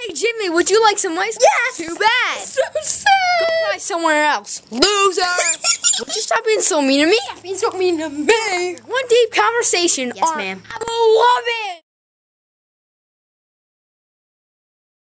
Hey, Jimmy, would you like some ice cream? Yes! Too bad. So sad. Go try somewhere else. Loser. Would you stop being so mean to me? Being so mean to me. One deep conversation. Yes, on ma'am. I love it.